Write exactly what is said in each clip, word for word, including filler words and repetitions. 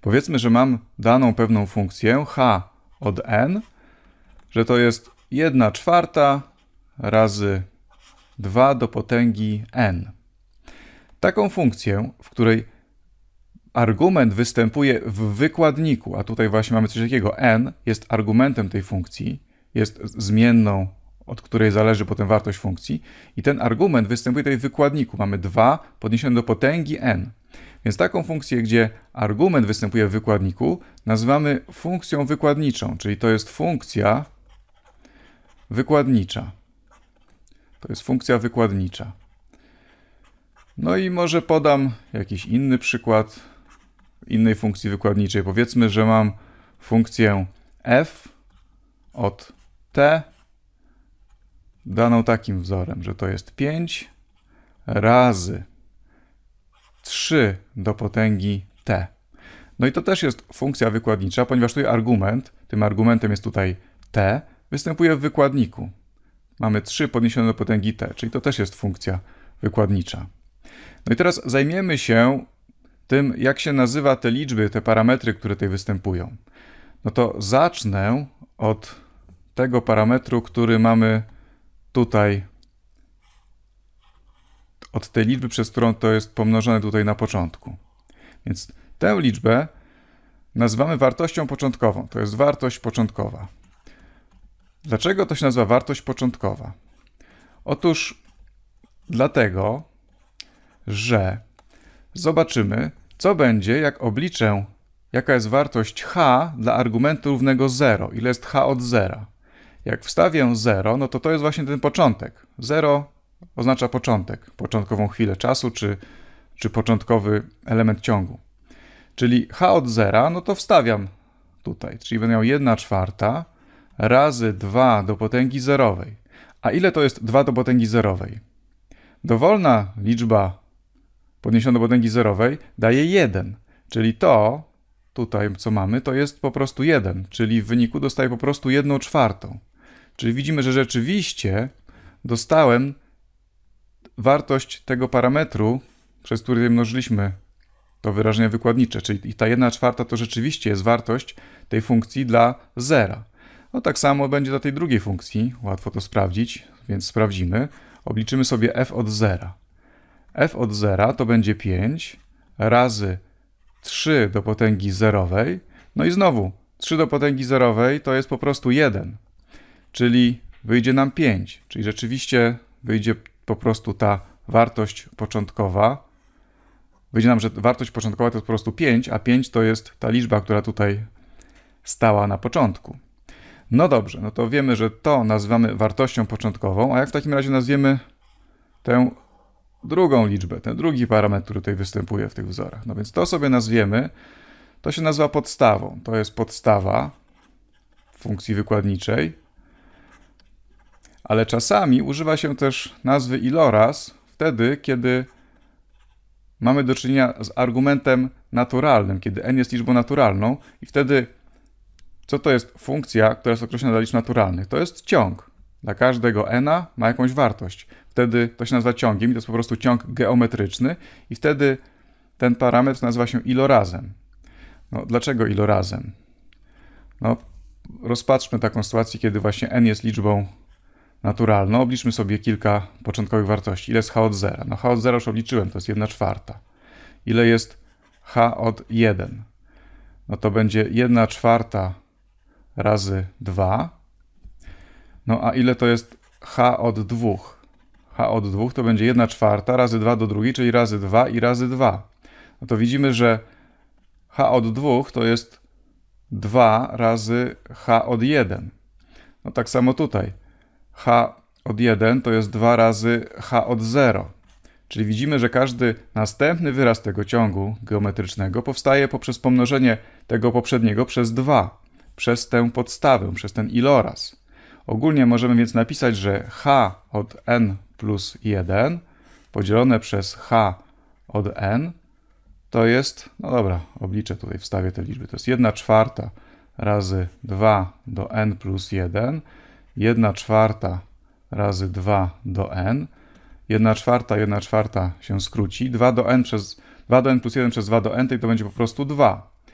Powiedzmy, że mam daną pewną funkcję h od n, że to jest jedna czwarta razy dwa do potęgi n. Taką funkcję, w której argument występuje w wykładniku, a tutaj właśnie mamy coś takiego, n jest argumentem tej funkcji, jest zmienną, od której zależy potem wartość funkcji i ten argument występuje tutaj w wykładniku. Mamy dwa podniesione do potęgi n. Więc taką funkcję, gdzie argument występuje w wykładniku, nazywamy funkcją wykładniczą, czyli to jest funkcja wykładnicza. To jest funkcja wykładnicza. No i może podam jakiś inny przykład innej funkcji wykładniczej. Powiedzmy, że mam funkcję f od t daną takim wzorem, że to jest pięć razy trzy do potęgi t. No i to też jest funkcja wykładnicza, ponieważ tutaj argument, tym argumentem jest tutaj t, występuje w wykładniku. Mamy trzy podniesione do potęgi t, czyli to też jest funkcja wykładnicza. No i teraz zajmiemy się tym, jak się nazywa te liczby, te parametry, które tutaj występują. No to zacznę od tego parametru, który mamy tutaj, od tej liczby, przez którą to jest pomnożone tutaj na początku. Więc tę liczbę nazywamy wartością początkową. To jest wartość początkowa. Dlaczego to się nazywa wartość początkowa? Otóż dlatego, że zobaczymy, co będzie, jak obliczę, jaka jest wartość h dla argumentu równego zero. Ile jest h od zera? Jak wstawię zero, no to to jest właśnie ten początek. zero oznacza początek, początkową chwilę czasu, czy, czy początkowy element ciągu. Czyli h od zera, no to wstawiam tutaj, czyli będę miał jedna czwarta razy dwa do potęgi zerowej. A ile to jest dwa do potęgi zerowej? Dowolna liczba podniesiona do potęgi zerowej daje jeden, czyli to, tutaj co mamy, to jest po prostu jeden, czyli w wyniku dostaję po prostu jedną czwartą. Czyli widzimy, że rzeczywiście dostałem wartość tego parametru, przez który mnożyliśmy to wyrażenie wykładnicze, czyli ta jedna czwarta to rzeczywiście jest wartość tej funkcji dla zera. No tak samo będzie dla tej drugiej funkcji, łatwo to sprawdzić, więc sprawdzimy. Obliczymy sobie f od zera. f od zera to będzie pięć razy trzy do potęgi zerowej. No i znowu, trzy do potęgi zerowej to jest po prostu jeden, czyli wyjdzie nam pięć, czyli rzeczywiście wyjdzie po prostu ta wartość początkowa. Wyjdzie nam, że wartość początkowa to jest po prostu pięć, a pięć to jest ta liczba, która tutaj stała na początku. No dobrze, no to wiemy, że to nazywamy wartością początkową, a jak w takim razie nazwiemy tę drugą liczbę, ten drugi parametr, który tutaj występuje w tych wzorach. No więc to sobie nazwiemy, to się nazywa podstawą. To jest podstawa funkcji wykładniczej, ale czasami używa się też nazwy iloraz wtedy, kiedy mamy do czynienia z argumentem naturalnym, kiedy n jest liczbą naturalną i wtedy co to jest funkcja, która jest określona dla liczb naturalnych? To jest ciąg. Dla każdego n ma jakąś wartość. Wtedy to się nazywa ciągiem i to jest po prostu ciąg geometryczny i wtedy ten parametr nazywa się ilorazem. No, dlaczego ilorazem? No, rozpatrzmy taką sytuację, kiedy właśnie n jest liczbą naturalną. Obliczmy sobie kilka początkowych wartości. Ile jest h od zera? No h od zera już obliczyłem, to jest jedna czwarta. Ile jest h od jeden? No to będzie jedna czwarta razy dwa. No a ile to jest h od dwóch? h od dwóch to będzie jedna czwarta razy dwa do drugiej, czyli razy dwa i razy dwa. No to widzimy, że h od dwóch to jest dwa razy h od jeden. No tak samo tutaj. h od jeden to jest dwa razy h od zero. Czyli widzimy, że każdy następny wyraz tego ciągu geometrycznego powstaje poprzez pomnożenie tego poprzedniego przez dwa, przez tę podstawę, przez ten iloraz. Ogólnie możemy więc napisać, że h od n plus jeden podzielone przez h od n to jest, no dobra, obliczę tutaj, wstawię te liczby, to jest jedna czwarta razy dwa do n plus jeden, jedna czwarta razy dwa do n, jedna czwarta, jedna czwarta się skróci, dwa do n przez dwa do n plus jeden przez dwa do n, to będzie po prostu dwa.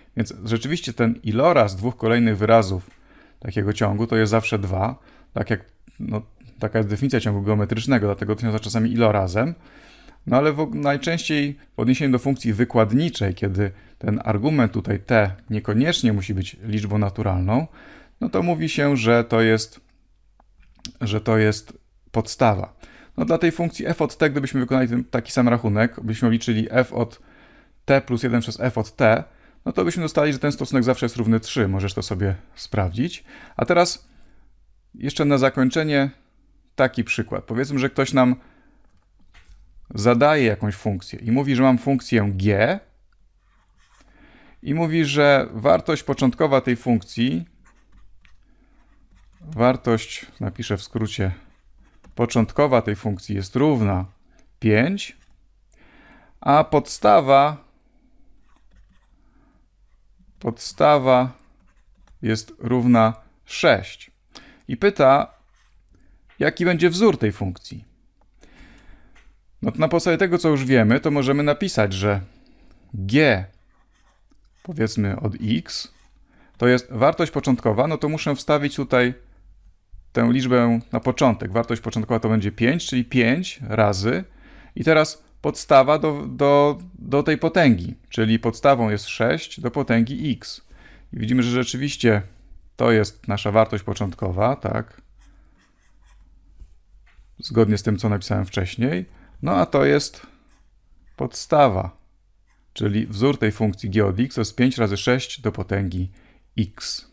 Więc rzeczywiście ten iloraz dwóch kolejnych wyrazów takiego ciągu to jest zawsze dwa, tak jak, no, taka jest definicja ciągu geometrycznego, dlatego to się nazywa czasami ilorazem. No ale w, najczęściej w odniesieniu do funkcji wykładniczej, kiedy ten argument tutaj t niekoniecznie musi być liczbą naturalną, no to mówi się, że to jest, że to jest podstawa. No dla tej funkcji f od t, gdybyśmy wykonali ten, taki sam rachunek, byśmy obliczyli f od t plus jeden przez f od t, no to byśmy dostali, że ten stosunek zawsze jest równy trzy. Możesz to sobie sprawdzić. A teraz jeszcze na zakończenie taki przykład. Powiedzmy, że ktoś nam zadaje jakąś funkcję i mówi, że mam funkcję g i mówi, że wartość początkowa tej funkcji, wartość, napiszę w skrócie, początkowa tej funkcji jest równa pięć, a podstawa, podstawa jest równa sześć. I pyta, jaki będzie wzór tej funkcji. No to na podstawie tego, co już wiemy, to możemy napisać, że g, powiedzmy od x, to jest wartość początkowa, no to muszę wstawić tutaj tę liczbę na początek. Wartość początkowa to będzie pięć, czyli pięć razy. I teraz podstawa do, do, do tej potęgi, czyli podstawą jest sześć do potęgi x. I widzimy, że rzeczywiście to jest nasza wartość początkowa, tak? Zgodnie z tym, co napisałem wcześniej. No a to jest podstawa, czyli wzór tej funkcji g od x to jest pięć razy sześć do potęgi x.